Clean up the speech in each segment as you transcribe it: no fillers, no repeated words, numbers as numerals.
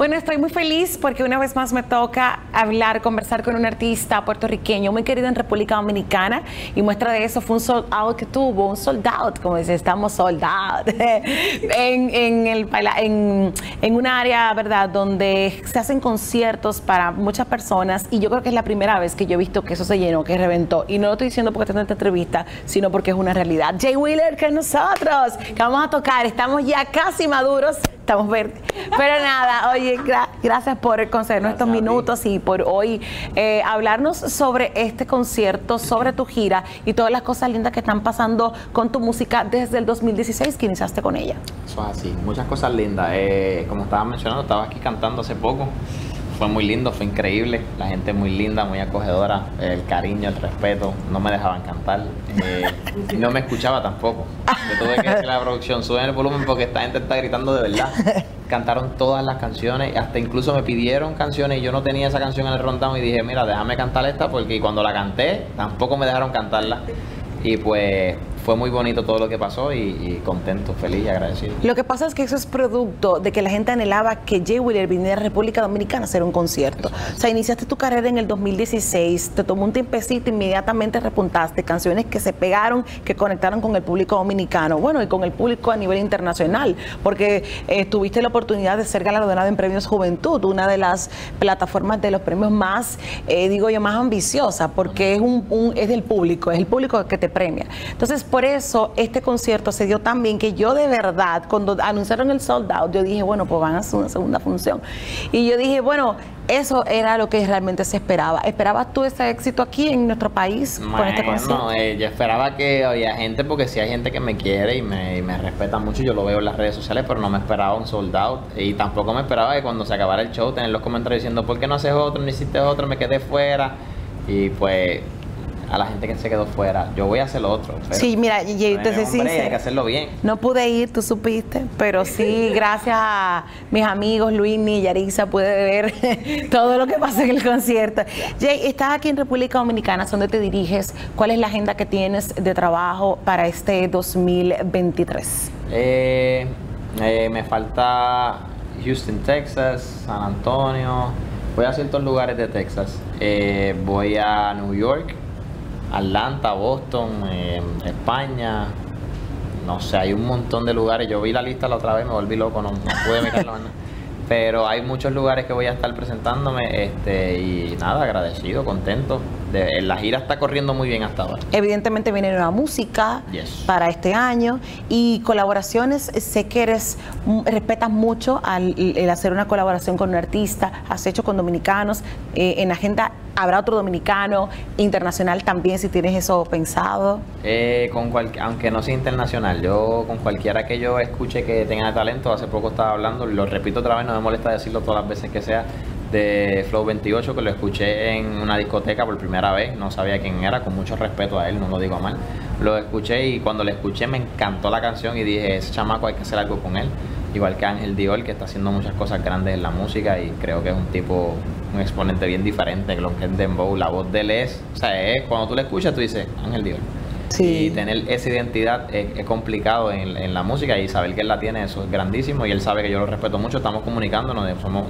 Bueno, estoy muy feliz porque una vez más me toca conversar con un artista puertorriqueño muy querido en República Dominicana, y muestra de eso fue un sold out que tuvo, un sold out, como dice, estamos sold out, en un área, ¿verdad?, donde se hacen conciertos para muchas personas, y yo creo que es la primera vez que yo he visto que eso se llenó, que reventó, y no lo estoy diciendo porque tengo esta entrevista, sino porque es una realidad. Jay Wheeler con nosotros, que vamos a tocar, estamos ya casi maduros, estamos verdes, pero nada, oye, gracias por concedernos estos minutos y por hoy hablarnos sobre este concierto, sobre tu gira y todas las cosas lindas que están pasando con tu música desde el 2016 que iniciaste con ella. Eso es así, muchas cosas lindas. Como estaba mencionando, estaba aquí cantando hace poco. Fue muy lindo, fue increíble, la gente muy linda, muy acogedora, el cariño, el respeto, no me dejaban cantar, y no me escuchaba tampoco. Yo tuve que decirle a la producción, suben el volumen porque esta gente está gritando de verdad. Cantaron todas las canciones, hasta incluso me pidieron canciones y yo no tenía esa canción en el rundown y dije, mira, déjame cantar esta, porque cuando la canté tampoco me dejaron cantarla. Y pues fue muy bonito todo lo que pasó y contento, feliz y agradecido. Lo que pasa es que eso es producto de que la gente anhelaba que Jay Wheeler viniera a República Dominicana a hacer un concierto. O sea, iniciaste tu carrera en el 2016, te tomó un tiempecito, inmediatamente repuntaste, canciones que se pegaron, que conectaron con el público dominicano, bueno, y con el público a nivel internacional, porque tuviste la oportunidad de ser galardonado en Premios Juventud, una de las plataformas de los premios más, digo yo, más ambiciosa, porque es del público, es el público que te premia. Entonces, por eso este concierto se dio tan bien que yo de verdad, cuando anunciaron el sold out, yo dije, bueno, pues van a hacer una segunda función. Y yo dije, bueno, eso era lo que realmente se esperaba. ¿Esperabas tú ese éxito aquí en nuestro país con este concierto? No, yo esperaba que había gente, porque sí hay gente que me quiere y me respeta mucho, yo lo veo en las redes sociales, pero no me esperaba un sold out. Y tampoco me esperaba que cuando se acabara el show tener los comentarios diciendo, ¿por qué no haces otro? No hiciste otro, me quedé fuera. Y pues a la gente que se quedó fuera, yo voy a hacer lo otro. Sí, mira, te soy sincera, hay que hacerlo bien. No pude ir, tú supiste, pero sí, gracias a mis amigos Luis y Yarisa pude ver todo lo que pasa en el concierto. Jay, estás aquí en República Dominicana, ¿dónde te diriges? ¿Cuál es la agenda que tienes de trabajo para este 2023? Me falta Houston, Texas, San Antonio. Voy a ciertos lugares de Texas. Voy a New York, Atlanta, Boston, España, no sé, hay un montón de lugares. Yo vi la lista la otra vez, me volví loco, no pude mirarla, pero hay muchos lugares que voy a estar presentándome, y nada, agradecido, contento. La gira está corriendo muy bien hasta ahora. Evidentemente viene nueva música para este año y colaboraciones. Sé que respetas mucho el hacer una colaboración con un artista, has hecho con dominicanos, en la agenda habrá otro dominicano, internacional también, si tienes eso pensado. Aunque no sea internacional, yo con cualquiera que yo escuche que tenga talento, hace poco estaba hablando, lo repito otra vez, no me molesta decirlo todas las veces que sea, de Flow 28, que lo escuché en una discoteca por primera vez, no sabía quién era, con mucho respeto a él, no lo digo mal, lo escuché y cuando lo escuché me encantó la canción y dije, ese chamaco hay que hacer algo con él, igual que Ángel Dior, que está haciendo muchas cosas grandes en la música y creo que es un exponente bien diferente, lo que es Dembow, la voz de él cuando tú le escuchas tú dices, Ángel Dior. Sí. Y tener esa identidad es complicado en la música, y saber que él la tiene, eso es grandísimo, y él sabe que yo lo respeto mucho, estamos comunicándonos,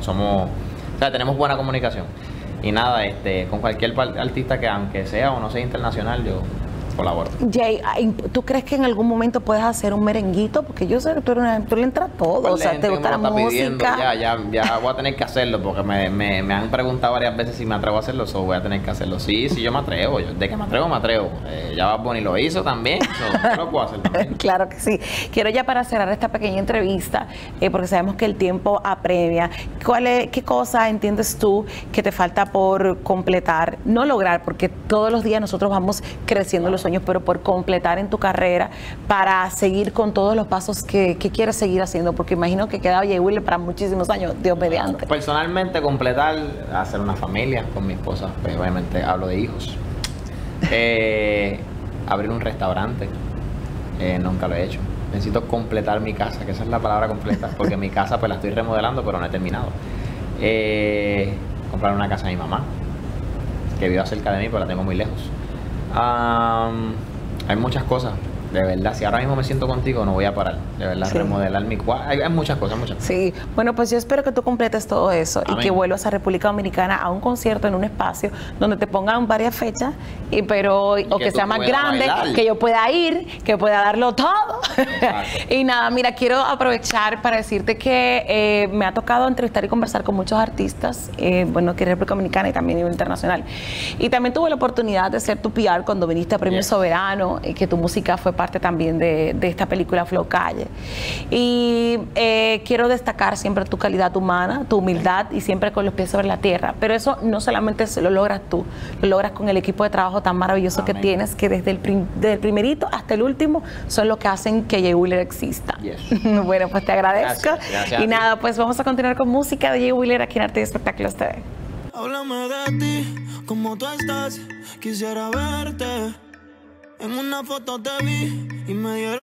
tenemos buena comunicación. Y nada, con cualquier artista que aunque sea o no sea internacional, yo colaboro. Jay, ¿tú crees que en algún momento puedes hacer un merenguito? Porque yo sé que tú le entras todo, pues o sea, te gusta la música. Ya voy a tener que hacerlo, porque me han preguntado varias veces si me atrevo a hacerlo, voy a tener que hacerlo. Sí, yo me atrevo, de que me atrevo. Ya Bad Bunny lo hizo también, yo lo puedo hacer también. Claro que sí. Quiero ya, para cerrar esta pequeña entrevista, porque sabemos que el tiempo apremia, ¿qué cosa entiendes tú que te falta por completar? No lograr, porque todos los días nosotros vamos creciendo los sueños, pero por completar en tu carrera para seguir con todos los pasos que quieres seguir haciendo, porque imagino que queda Jay Wheeler para muchísimos años, Dios mediante. Personalmente, completar, hacer una familia con mi esposa, pues obviamente hablo de hijos. Abrir un restaurante, nunca lo he hecho. Necesito completar mi casa, que esa es la palabra completa, porque mi casa pues la estoy remodelando, pero no he terminado. Comprar una casa a mi mamá, que vive cerca de mí, pero la tengo muy lejos. Hay muchas cosas. de verdad, si ahora mismo me siento contigo, no voy a parar. De verdad, Sí. remodelar mi cuarto. Hay muchas cosas, muchas cosas. Sí, bueno, pues yo espero que tú completes todo eso y Amén. que vuelvas a República Dominicana a un concierto en un espacio donde te pongan varias fechas, o que que tú sea más puedas grande, bailar. que yo pueda ir, que pueda darlo todo. Exacto. Y nada, mira, quiero aprovechar para decirte que me ha tocado entrevistar y conversar con muchos artistas, bueno, que es República Dominicana y también a nivel internacional. Y también tuve la oportunidad de ser tu PR cuando viniste a Premio Yes. Soberano, y que tu música fue parte también de esta película Flow Calle. Y quiero destacar siempre tu calidad humana, tu humildad y siempre con los pies sobre la tierra. Pero eso no solamente lo logras tú, lo logras con el equipo de trabajo tan maravilloso que Amén. tienes, que desde el primerito hasta el último son los que hacen que Jay Wheeler exista. Yes. Bueno, pues te agradezco. Gracias a Y ti. nada, pues vamos a continuar con música de Jay Wheeler aquí en Arte y Espectáculos TV. Háblame de ti, cómo tú estás. Quisiera verte. En una foto te vi y me dieron